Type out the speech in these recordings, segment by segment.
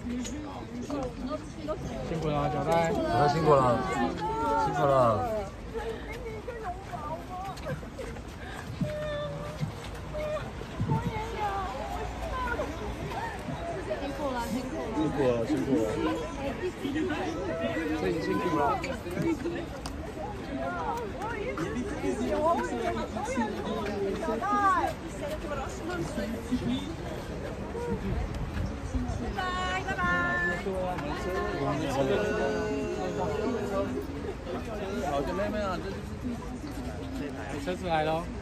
辛苦了，小戴。 小戴辛苦了，辛苦了。辛苦了，辛苦了。 这已经辛苦了。 小戴。拜拜。 好久没有， 车子来喽。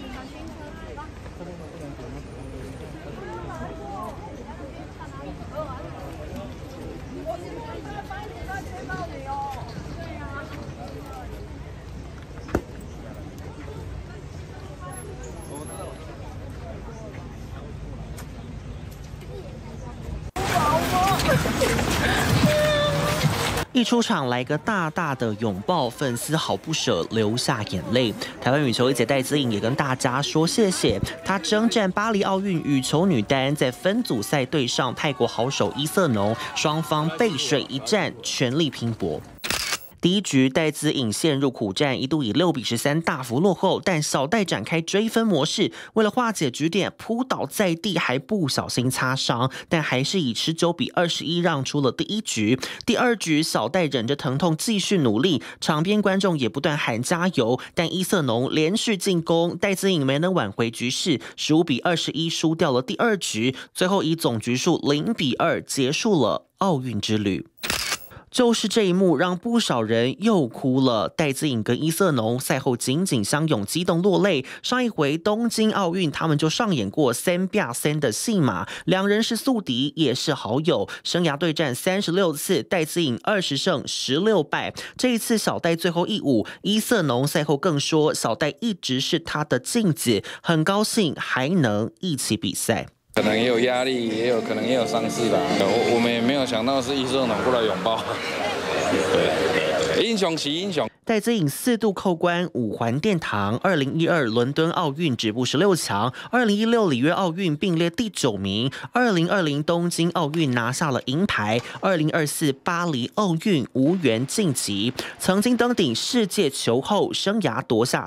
一出场来个大大的拥抱，粉丝好不舍，流下眼泪。台湾羽球一姐戴资颖也跟大家说谢谢，她征战巴黎奥运羽球女单，在分组赛对上泰国好手伊瑟农，双方背水一战，全力拼搏。第一局，戴资颖陷入苦战，一度以6比13大幅落后，但小戴展开追分模式，为了化解局点，扑倒在地，还不小心擦伤，但还是以19比21让出了第一局。第二局，小戴忍着疼痛继续努力，场边观众也不断喊加油，但伊瑟农连续进攻，戴资颖没能挽回局势，15比21输掉了第二局，最后以总局数0比2结束了奥运之旅。就是这一幕让不少人又哭了。戴资颖跟伊瑟农赛后紧紧相拥，激动落泪。上一回东京奥运，他们就上演过3比3的戏码，两人是宿敌，也是好友。生涯对战36次，戴资颖20胜16败。这一次小戴最后一舞，伊瑟农赛后更说，小戴一直是他的镜子，很高兴还能一起比赛。 可能也有压力，可能也有伤势吧。我们也没有想到是伊瑟农过来拥抱。对，英雄惜英雄。 戴资颖4度扣关5环殿堂，2012伦敦奥运止步16强，2016里约奥运并列第9名，2020东京奥运拿下了银牌，2024巴黎奥运无缘晋级。曾经登顶世界球后，生涯夺下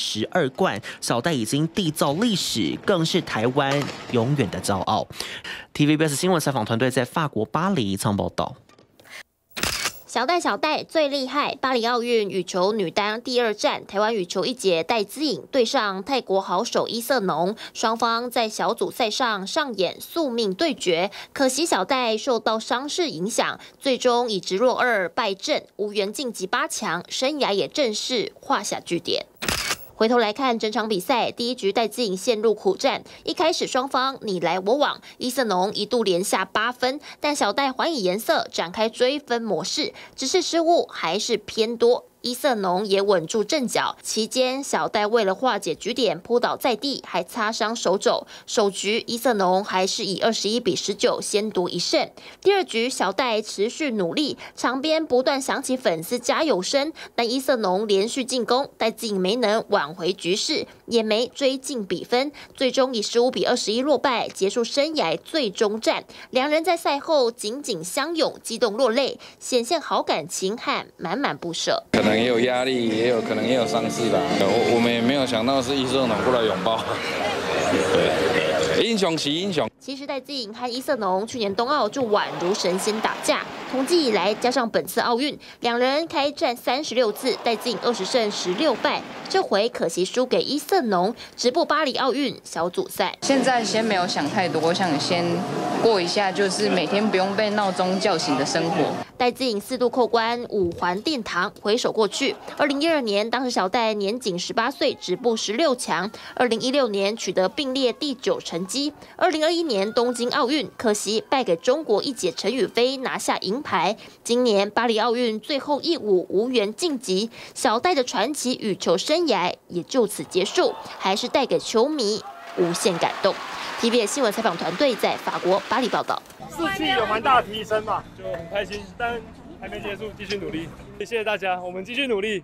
32冠，小戴已经缔造历史，更是台湾永远的骄傲。TVBS 新闻采访团队在法国巴黎曾报道。 小戴最厉害！巴黎奥运羽球女单第2战，台湾羽球一姐戴资颖对上泰国好手伊瑟农，双方在小组赛上上演宿命对决。可惜小戴受到伤势影响，最终以直落2败阵，无缘晋级8强，生涯也正式画下句点。回头来看整场比赛，第一局戴资颖陷入苦战，一开始双方你来我往，伊瑟农一度连下8分，但小戴还以颜色，展开追分模式，只是失误还是偏多。伊瑟农也稳住阵脚，期间小戴为了化解局点扑倒在地，还擦伤手肘。首局伊瑟农还是以21比19先夺1胜。第二局小戴持续努力，场边不断响起粉丝加油声，但伊瑟农连续进攻，戴资颖没能挽回局势，也没追进比分，最终以15比21落败，结束生涯最终战。两人在赛后紧紧相拥，激动落泪，显现好感情和满满不舍。 可能也有压力，可能也有伤势吧。我们也没有想到是伊瑟农过来拥抱。对，英雄惜英雄。 其实戴资颖和伊瑟农去年冬奥就宛如神仙打架，统计以来加上本次奥运，两人开战36次，戴资颖20胜16败。这回可惜输给伊瑟农，止步巴黎奥运小组赛。 现在先没有想太多，我想先过一下，就是每天不用被闹钟叫醒的生活。 戴资颖4度扣关5环殿堂，回首过去，2012年当时小戴年仅18岁，止步16强；2016年取得并列第9成绩；2021年东京奥运，可惜败给中国一姐陈雨菲，拿下银牌。今年巴黎奥运最后一舞无缘晋级，小戴的传奇羽球生涯也就此结束，还是带给球迷无限感动。TVBS 新闻采访团队在法国巴黎报道。 士气有蛮大提升嘛，就很开心，但还没结束，继续努力。谢谢大家，我们继续努力。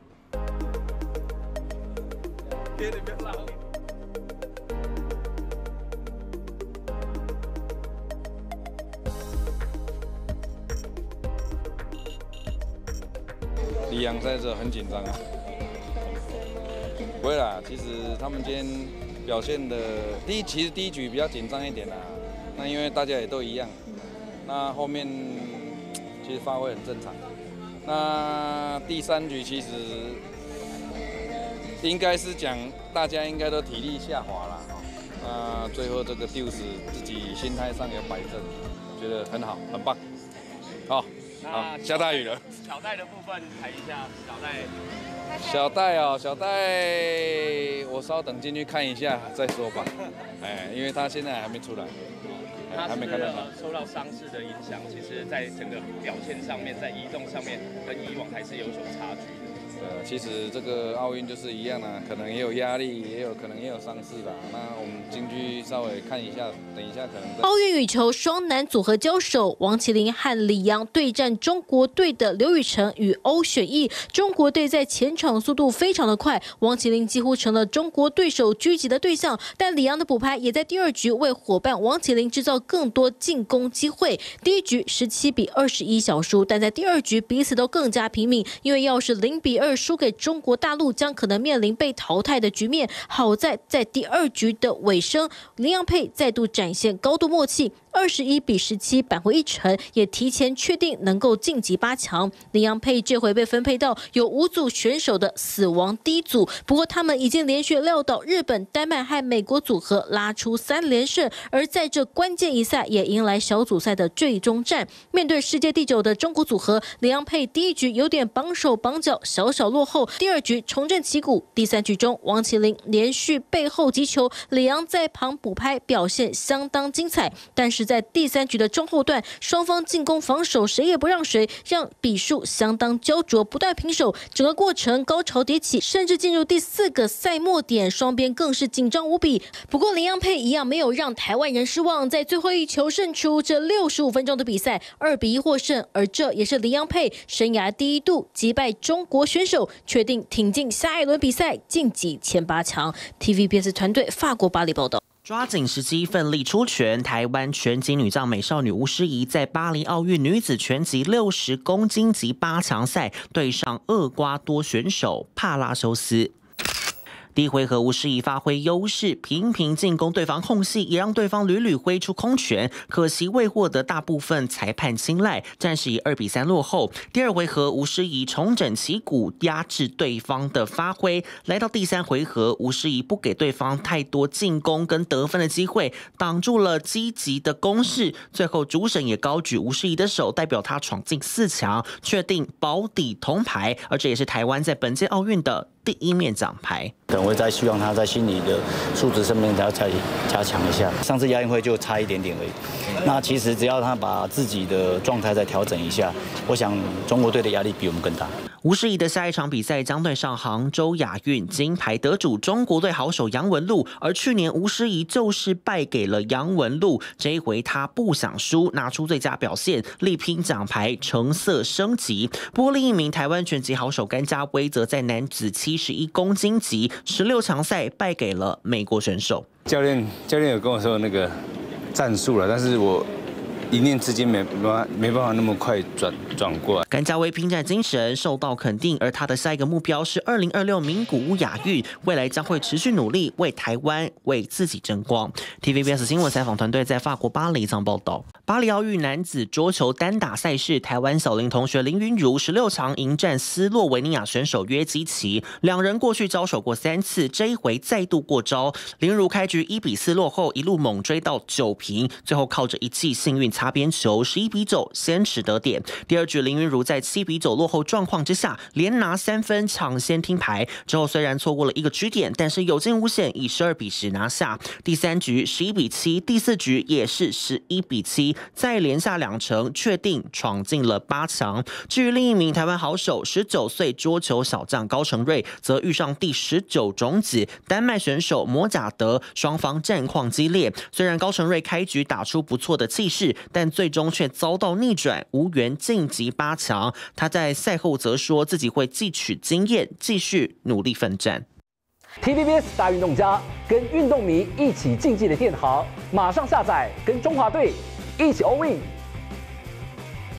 阳赛这很紧张啊。不会啦，其实他们今天表现的其实第一局比较紧张一点啦。那因为大家也都一样，那后面其实发挥很正常。那第3局其实应该是讲大家应该都体力下滑啦。那最后这个丢死自己心态上有摆正，觉得很好，很棒。好，下大雨了。 小戴的部分谈一下， 小戴哦，小戴，我稍等进去看一下再说吧。因为他现在还没出来，还没看到他。 受到伤势的影响，其实在整个表现上面，在移动上面跟以往还是有所差距的。 其实这个奥运就是一样啊，可能也有压力，可能也有伤势吧。那我们进去稍微看一下，等一下可能。 奥运羽球双男组合交手，王麒麟和李阳对战中国队的刘雨辰与欧雪轶。中国队在前场速度非常的快，王麒麟几乎成了中国对手狙击的对象。但李阳的补拍也在第2局为伙伴王麒麟制造更多进攻机会。第1局17比21小输，但在第2局彼此都更加拼命，因为要是0比2输给中国大陆，将可能面临被淘汰的局面。好在第2局的尾声，林洋配再度展现高度默契，21比17扳回一城，也提前确定能够晋级8强。林洋配这回被分配到有5组选手的死亡第1组，不过他们已经连续撂倒日本、丹麦和美国组合，拉出3连胜。而在这关键一赛，也迎来小组赛的最终战。面对世界第9的中国组合，林洋配第1局有点绑手绑脚，小落后。第2局重振旗鼓，第3局中王麒麟连续背后击球，李阳在旁补拍，表现相当精彩。但是在第3局的中后段，双方进攻防守谁也不让谁，让比数相当焦灼，不断平手。整个过程高潮迭起，甚至进入第4个赛末点，双边更是紧张无比。不过林洋配一样没有让台湾人失望，在最后一球胜出。这65分钟的比赛2比1获胜，而这也是林洋配生涯第1度击败中国选手，确定挺进下一轮比赛，晋级前8强。TVBS 团队法国巴黎报道。 抓紧时机，奋力出拳！台湾拳击女将美少女吴诗怡在巴黎奥运女子拳击60公斤级8强赛对上厄瓜多选手帕拉修斯。第1回合，吴诗怡发挥优势，频频进攻对方空隙，也让对方屡屡挥出空拳，可惜未获得大部分裁判青睐，暂时以2比3落后。第2回合，吴诗怡重整旗鼓，压制对方的发挥。来到第3回合，吴诗怡不给对方太多进攻跟得分的机会，挡住了积极的攻势。最后，主审也高举吴诗怡的手，代表她闯进4强，确定保底铜牌，而这也是台湾在本届奥运的第1面奖牌。 可能会再希望他在心理的素质上面要再加强一下。上次亚运会就差一点点而已。那其实只要他把自己的状态再调整一下，我想中国队的压力比我们更大。 吴诗怡的下一场比赛将对上杭州亚运金牌得主中国队好手杨文璐，而去年吴诗怡就是败给了杨文璐，这一回她不想输，拿出最佳表现，力拼奖牌，成色升级。不过另一名台湾拳击好手甘家威则在男子71公斤级16强赛败给了美国选手。 教练有跟我说那个战术了，但是我一念之间没办法那么快转过来。 甘家威拼战精神受到肯定，而他的下一个目标是2026名古屋亚运，未来将会持续努力为台湾为自己争光。TVBS 新闻采访团队在法国巴黎这样报道。巴黎奥运男子桌球单打赛事，台湾小林同学林昀儒16强迎战斯洛维尼亚选手约基奇，两人过去交手过3次，这一回再度过招。林儒开局1比4落后，一路猛追到9平，最后靠着一记幸运擦边球11比9先取得点。第2局林昀儒在7比9落后状况之下，连拿3分抢先听牌，之后虽然错过了一个支点，但是有惊无险，以12比10拿下。第3局11比7，第4局也是11比7，再连下2城，确定闯进了8强。至于另一名台湾好手19岁桌球小将高成瑞，则遇上第19种子丹麦选手摩贾德，双方战况激烈。虽然高成瑞开局打出不错的气势，但最终却遭到逆转，无缘晋级8强。他在赛后则说自己会汲取经验，继续努力奋战。 TVBS 大运动家跟运动迷一起竞技的电行，马上下载，跟中华队一起 all in。